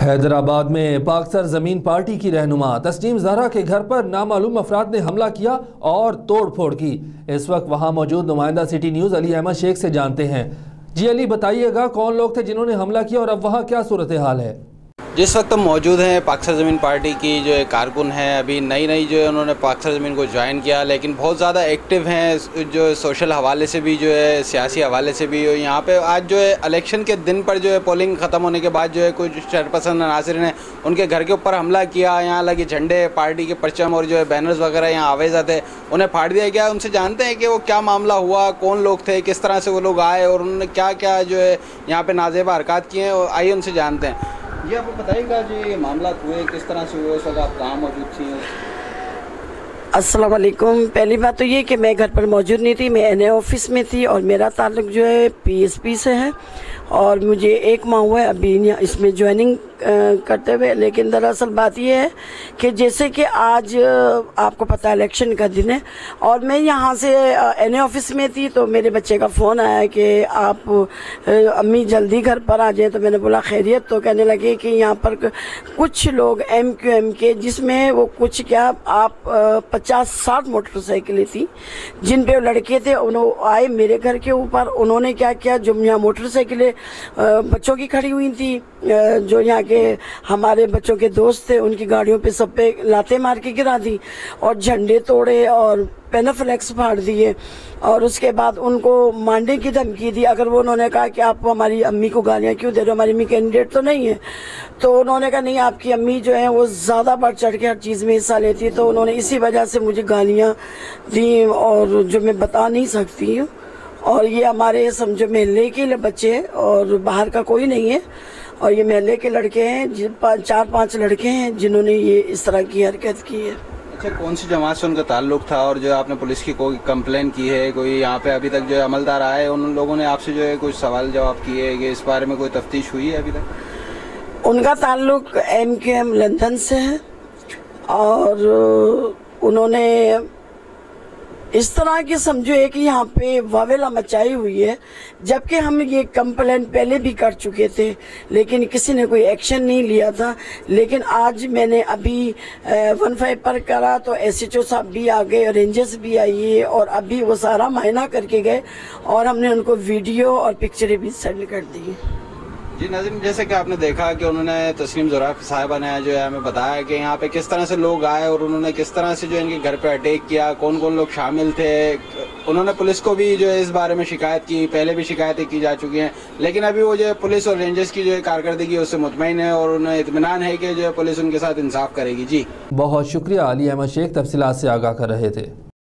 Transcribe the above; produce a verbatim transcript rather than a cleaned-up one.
حیدرآباد میں پاک سرزمین پارٹی کی رہنما تسنیم زہرا کے گھر پر نامعلوم افراد نے حملہ کیا اور توڑ پھوڑ کی۔ اس وقت وہاں موجود نمائندہ سٹی نیوز علی احمد شیخ سے جانتے ہیں۔ جی علی، بتائیے گا کون لوگ تھے جنہوں نے حملہ کیا اور اب وہاں کیا صورتحال ہے؟ جس وقت ہم موجود ہیں پاک سرزمین پارٹی کی جو کارکن ہیں، ابھی نئی نئی جو ہے انہوں نے پاک سرزمین کو جوائن کیا، لیکن بہت زیادہ ایکٹیو ہیں جو سوشل حوالے سے بھی، جو ہے سیاسی حوالے سے بھی۔ یہاں پہ آج جو ہے الیکشن کے دن پر جو ہے پولنگ ختم ہونے کے بعد جو ہے کچھ شرپسند عناصر نے ان کے گھر کے اوپر حملہ کیا۔ یہاں لگے جھنڈے، پارٹی کے پرچم اور جو ہے بینرز وغیرہ یہاں آویزہ تھے، انہیں پھاڑ دیا گیا۔ ان سے جانتے ہیں کہ وہ کیا معاملہ ہوا، کون لوگ تھے، کس طرح سے وہ لوگ آئے اور انہوں نے کیا کیا جو ہے یہاں پہ نازیبہ حرکات کیے ہیں، اور آئیے ان سے جانتے ہیں۔ جی آپ کو بتائیے گا جی یہ معاملات ہوئے کس طرح سے ہوئے، اس وقت آپ کہاں موجود تھی؟ السلام علیکم۔ پہلی بات تو یہ کہ میں گھر پر موجود نہیں تھی، میں این اے آفس میں تھی اور میرا تعلق جو ہے پی ایس پی سے ہے اور مجھے ایک ماہ ہوا ہے ابھی اس میں جوائننگ کرتے ہوئے۔ لیکن دراصل بات یہ ہے کہ جیسے کہ آج آپ کو پتہ ہے الیکشن کا دن ہے اور میں یہاں سے این اے آفس میں تھی تو میرے بچے کا فون آیا کہ آپ امی جلدی گھر پر آ جائیں، تو میں نے بولا خیریت؟ تو کہنے لگے کہ یہاں پر کچھ لوگ ایم کیو ایم کے، جس میں وہ کچھ کیا آپ پچاس ساٹھ موٹر سائیکلیں تھیں جن پہ لڑکے تھے، انہوں آئے میرے گھر کے اوپر۔ انہوں نے کیا کیا، جو یہاں موٹر سائیکلیں بچوں کی کھڑی ہوئی تھی، جو یہاں کے ہمارے بچوں کے دوست تھے، ان کی گاڑیوں پہ سب پہ لاتے مار کے گرا دی اور جھنڈے توڑے اور پینافلیکس پھاڑ دیے، اور اس کے بعد ان کو مانڈے کی دھمکی دی۔ اگر وہ انہوں نے کہا کہ آپ ہماری امی کو گالیاں کیوں دے رہے ہو، ہماری امی کینڈیڈیٹ تو نہیں ہے، تو انہوں نے کہا نہیں، آپ کی امی جو ہیں وہ زیادہ بڑھ چڑھ کے ہر چیز میں حصہ لیتی ہے، تو انہوں نے اسی وجہ سے مجھے گالیاں دیں اور جو میں بتا نہیں سکتی ہوں۔ اور یہ ہمارے سمجھو محلے کے بچے ہیں اور باہر کا کوئی نہیں ہے، اور یہ محلے کے لڑکے ہیں، چار پانچ لڑکے ہیں جنہوں نے یہ اس طرح کی حرکت کی ہے۔ اچھا، کون سی جماعت سے ان کا تعلق تھا اور جو آپ نے پولیس کی کوئی کمپلین کی ہے؟ کوئی یہاں پہ ابھی تک جو ہے عملدار آئے، ان لوگوں نے آپ سے جو ہے کچھ سوال جواب کیے کہ اس بارے میں کوئی تفتیش ہوئی ہے ابھی تک؟ ان کا تعلق ایم کیو ایم لندن سے ہے اور انہوں نے اس طرح کی سمجھو ہے کہ یہاں پہ واویلا مچائی ہوئی ہے، جبکہ ہم یہ کمپلین پہلے بھی کر چکے تھے لیکن کسی نے کوئی ایکشن نہیں لیا تھا۔ لیکن آج میں نے ابھی ون فائیو پر کرا تو ایس ایچ او صاحب بھی آ گئے، رینجرز بھی آئیے اور ابھی وہ سارا معائنہ کر کے گئے اور ہم نے ان کو ویڈیو اور پکچریں بھی سینڈ کر دی۔ جی ناظرین، جیسے کہ آپ نے دیکھا کہ انہوں نے تسنیم زہرا صاحبہ نے جو ہے ہمیں بتایا کہ یہاں پہ کس طرح سے لوگ آئے اور انہوں نے کس طرح سے جو ان کے گھر پہ اٹیک کیا، کون کون لوگ شامل تھے۔ انہوں نے پولیس کو بھی جو ہے اس بارے میں شکایت کی، پہلے بھی شکایتیں کی جا چکی ہیں، لیکن ابھی وہ جو ہے پولیس اور رینجرز کی جو ہے کارکردگی اس سے مطمئن ہے اور انہیں اطمینان ہے کہ جو ہے پولیس ان کے ساتھ انصاف کرے گی۔ جی بہت شکریہ علی احمد شیخ، تفصیلات سے آگاہ کر رہے تھے۔